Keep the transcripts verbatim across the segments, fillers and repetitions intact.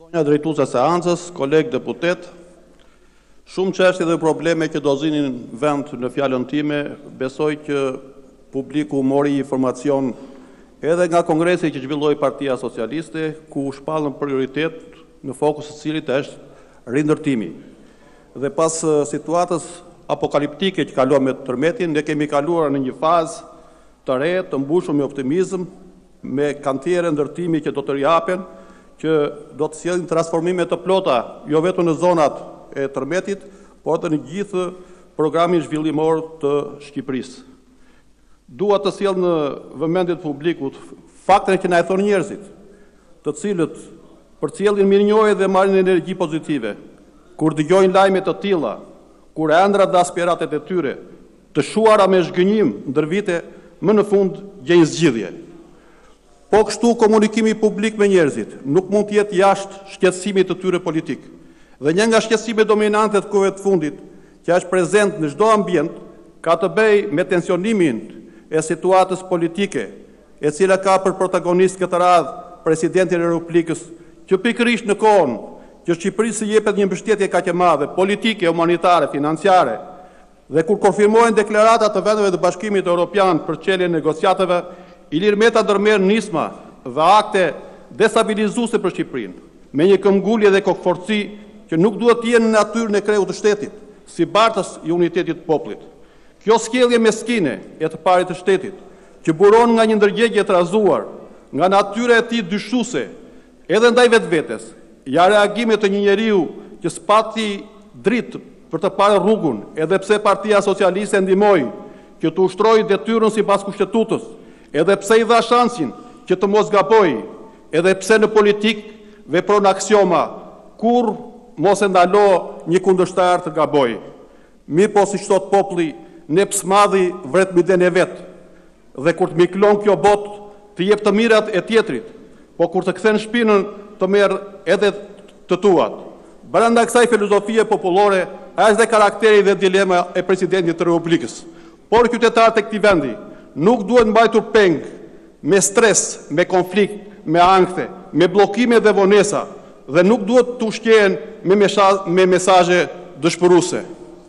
Zonja drejtuese e seancës, kolegë deputet, shumë çështje dhe probleme që do zinin vend në fjalën time, besoj që publiku mori informacion edhe nga kongresi që zhvilloi Partia Socialiste, ku u shpallën prioritet në fokus të cilit është rindërtimi. Dhe pas situatës apokaliptike që kalon me tërmetin, ne kemi kaluar në një fazë të re, të mbushur me optimizëm, me kantiere ndërtimi që do të riapen, që do të sjellin transformime të plota, jo vetëm në zonat e tërmetit, por edhe në gjithë programin zhvillimor të Shqipërisë. Dua të sjell në vëmendje të publikut faktin që na e thonë njerëzit, të cilët përcjellin mirënjohje dhe marrin energji pozitive, kur dëgjojnë lajme të tilla, kur ëndrat dhe aspiratet e tyre të shuara me zhgënjim ndër vite, më në fund gjejnë zgjidhje. Po kështu komunikimi publik me njerëzit nuk mund të jetë jashtë shqetësimit të tyre politik. Dhe një nga shqetësimet dominante të kohëve të fundit, që është prezent në çdo ambient, ka të bëjë me tensionimin e situatës politike, e cila ka për protagonist këtë radhë presidentin e Republikës, që pikërisht në kohën që Shqipërisë jepet një mbështetje kaq e madhe politike, humanitare, financiare, dhe kur konfirmohen deklaratat të vendeve të Bashkimit Evropian për çeljen e negociatave, Ilir Meta ndërmerr nisma dhe akte destabilizuese për Shqipërinë, me një këmbgulje dhe kokforci që nuk duhet të jenë në natyrën e kreut të shtetit, si bartës i unitetit të popullit. Kjo sjellje meskine e të parit të shtetit, që buron nga një ndërgjegje të razuar, nga natyra e tij dyshuese, edhe ndaj vetvetes, ja reagime të një njeriu që spati dritë për të parë rrugun, edhe pse Partia Socialiste ndihmoi që të ushtrojë detyrën sipas kushtetutës, edhe pse i dha shansin që të mos gaboj, edhe pse në politik vepron aksioma, kur mos e ndalo një kundërshtar të gaboj. Mirë po si thot populli, ne psmadhi vret miden e vet, dhe kur të miklon kjo botë, të jep të mirat e tjetrit, po kur të kthen shpinën të merr edhe të tuat. Brenda kësaj filozofie popullore është dhe karakteri dhe dilema e presidentit të Republikës. Por qytetarët e këtij vendi nuk duhet mbajtur peng me stres, me konflikt, me ankthe, me bllokime dhe vonesa, dhe nuk duhet të ushqehen me, me mesazhe dëshpëruese.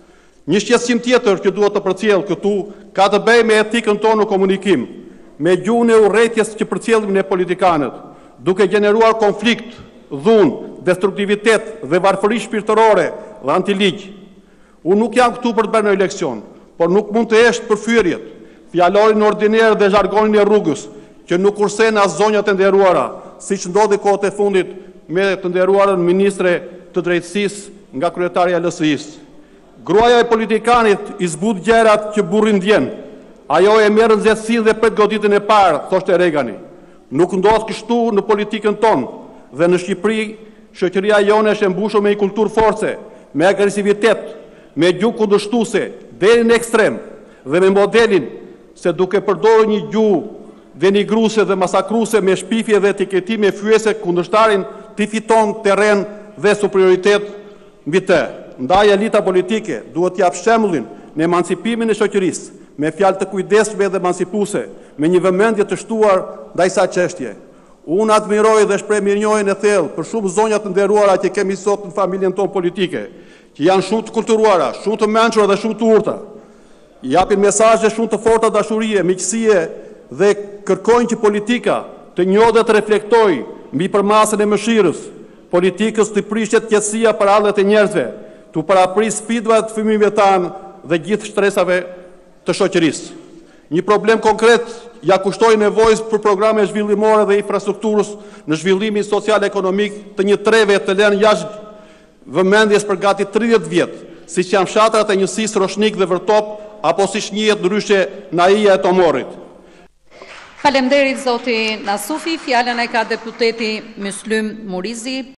Një shqetësim tjetër që duhet të përcjell këtu ka të bëjë me etikën tonë në komunikim, me gjuhën e urrëties që përcjellim ne politikanët, duke gjeneruar konflikt, dhunë, destruktivitet dhe varfëri shpirtërore dhe antiligj. Unë nuk jam këtu për të bërë në eleksion, por nuk mund të esht përfyrjet, fjalorin ordiner dhe zhargonin e rrugës, që nuk kursen as zonjat e nderuara, siç ndodhi kohët e fundit me të nderuarën ministre të drejtësisë nga kryetarja e L S I-s. Gruaja e politikanit i zbut gjërat që burri ndjen. Ajo e merr nxehtësinë dhe pret goditën e parë, thoshte Regani. Nuk ndodh kështu në politikën tonë, dhe në Shqipëri shoqëria jone është e mbushur me një kulturë force, me agresivitet, me gjuhë kundërshtuese deri në ekstrem, dhe me modelin se duke përdorur një gjuhë denigruese dhe masakruese me shpifje dhe etiketime fyese kundërshtarin, ti fiton terren dhe superioritet mbi të. Ndaj elita politike duhet t'jap shembullin në emancipimin e shoqërisë, me fjalë të kujdesshme dhe emancipuese, me një vëmendje të shtuar ndaj kësaj çështje. Unë admiroj dhe shpreh mirënjohjen e thellë për shumë zonja të nderuara që kemi sot në familjen tonë politike, që janë shumë të kulturuara, shumë të mençura dhe shumë të urta. Japin mesazhe shumë të forta dashurie, miqësie dhe kërkojnë që politika të njohë dhe të reflektojë mbi përmasën e mëshirës, politikës të prishet qetësia për hallet e njerëzve, të parapris sfidave të fëmijëve tanë dhe gjithë stresave të shoqërisë. Një problem konkret ja kushtoi nevojës për programe zhvillimore dhe infrastrukturës në zhvillimin social-ekonomik të një treve të lënë jashtë vëmendjes për gati tridhjetë vjet, siç janë fshatrat e njësisë Roshnik dhe Vërtop, apo siç njihet ndryshe Naia e Tomorit. Faleminderit zoti Nasufi, fjalën e ka deputeti Myslym Murizi.